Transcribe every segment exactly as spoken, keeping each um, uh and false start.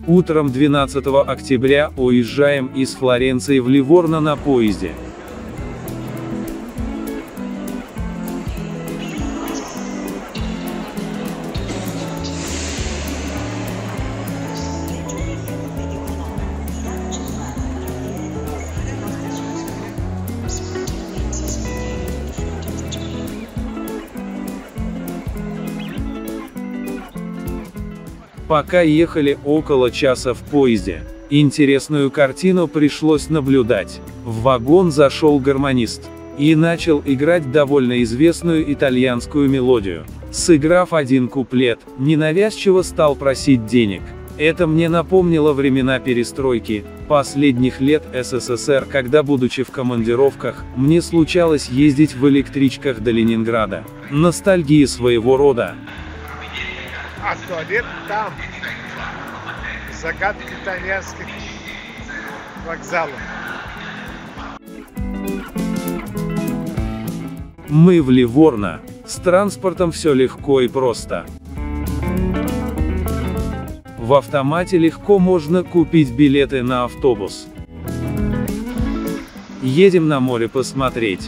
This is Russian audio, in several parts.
Утром двенадцатого октября уезжаем из Флоренции в Ливорно на поезде. Пока ехали около часа в поезде, интересную картину пришлось наблюдать. В вагон зашел гармонист и начал играть довольно известную итальянскую мелодию. Сыграв один куплет, ненавязчиво стал просить денег. Это мне напомнило времена перестройки, последних лет СССР, когда, будучи в командировках, мне случалось ездить в электричках до Ленинграда. Ностальгия своего рода. А туалет там. Загадки итальянских вокзалов. Мы в Ливорно. С транспортом все легко и просто. В автомате легко можно купить билеты на автобус. Едем на море посмотреть.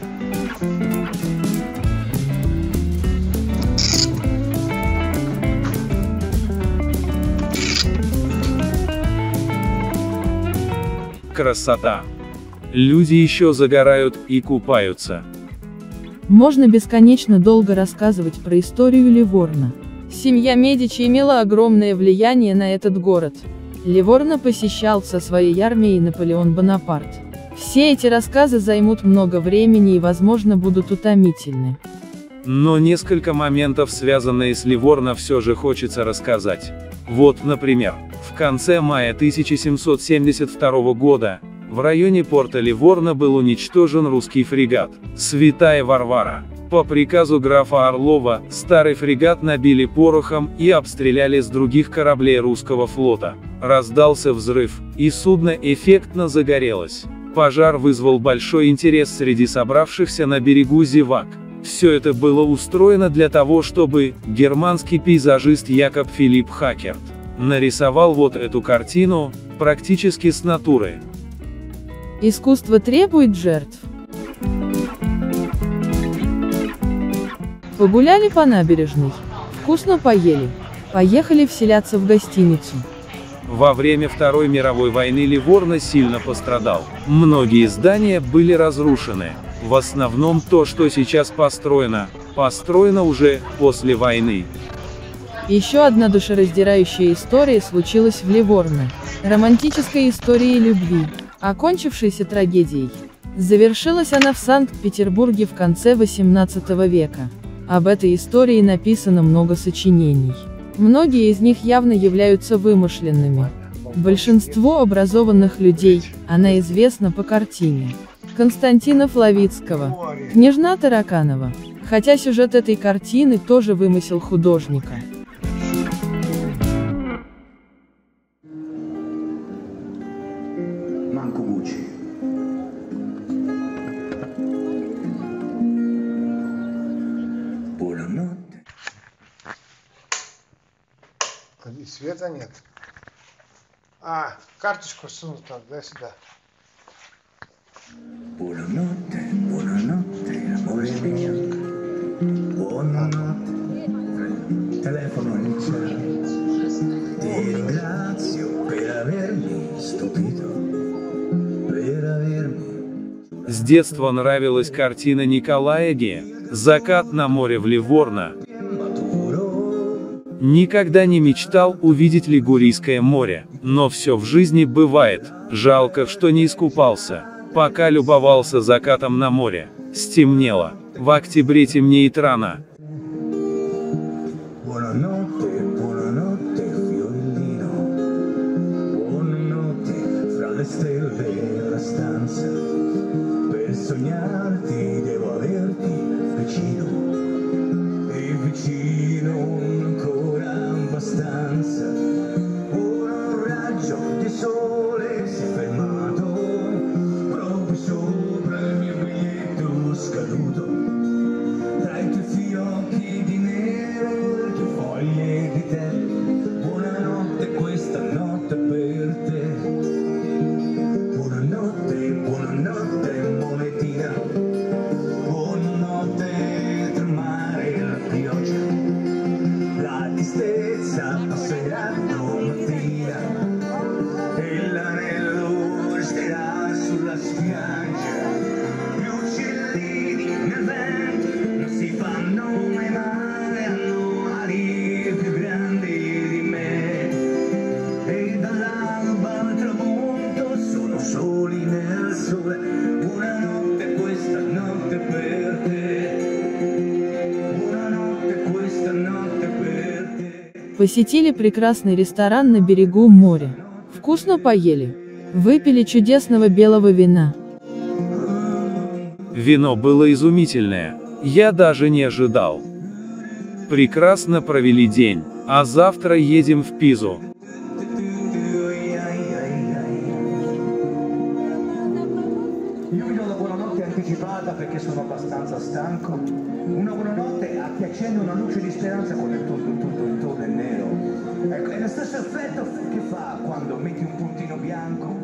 Красота. Люди еще загорают и купаются. Можно бесконечно долго рассказывать про историю Ливорно. Семья Медичи имела огромное влияние на этот город. Ливорно посещал со своей армией Наполеон Бонапарт. Все эти рассказы займут много времени и, возможно, будут утомительны. Но несколько моментов, связанные с Ливорно, все же хочется рассказать. Вот, например, в конце мая тысяча семьсот семьдесят второго года, в районе порта Ливорно был уничтожен русский фрегат «Святая Варвара». По приказу графа Орлова, старый фрегат набили порохом и обстреляли с других кораблей русского флота. Раздался взрыв, и судно эффектно загорелось. Пожар вызвал большой интерес среди собравшихся на берегу зевак. Все это было устроено для того, чтобы германский пейзажист Якоб Филипп Хакерт нарисовал вот эту картину, практически с натуры. Искусство требует жертв. Погуляли по набережной, вкусно поели, поехали вселяться в гостиницу. Во время Второй мировой войны Ливорно сильно пострадал. Многие здания были разрушены. В основном то, что сейчас построено, построено уже после войны. Еще одна душераздирающая история случилась в Ливорно. Романтическая история любви, окончившейся трагедией. Завершилась она в Санкт-Петербурге в конце восемнадцатого века. Об этой истории написано много сочинений. Многие из них явно являются вымышленными. Большинству образованных людей она известна по картине Константина Флавицкого «Княжна Тараканова», хотя сюжет этой картины тоже вымысел художника. И света нет. А, карточку сунут так, да, сюда. Buonanotte, buonanotte, amore mio. Buonanotte. Telefono iniziale. Ti ringrazio per avermi stupito. Per avermi. С детства нравилась картина Николая Ге «Закат на море в Ливорно». Никогда не мечтал увидеть Лигурийское море, но все в жизни бывает, жалко, что не искупался. Пока любовался закатом на море, стемнело. В октябре темнеет рано. Scaduto tra i tuoi fiori. Посетили прекрасный ресторан на берегу моря. Вкусно поели. Выпили чудесного белого вина. Вино было изумительное. Я даже не ожидал. Прекрасно провели день. А завтра едем в Пизу. Io vi do la buonanotte anticipata perché sono abbastanza stanco. Una buonanotte a chi accende una luce di speranza quando è tutto, tutto intorno è nero. Ecco, è lo stesso effetto che fa quando metti un puntino bianco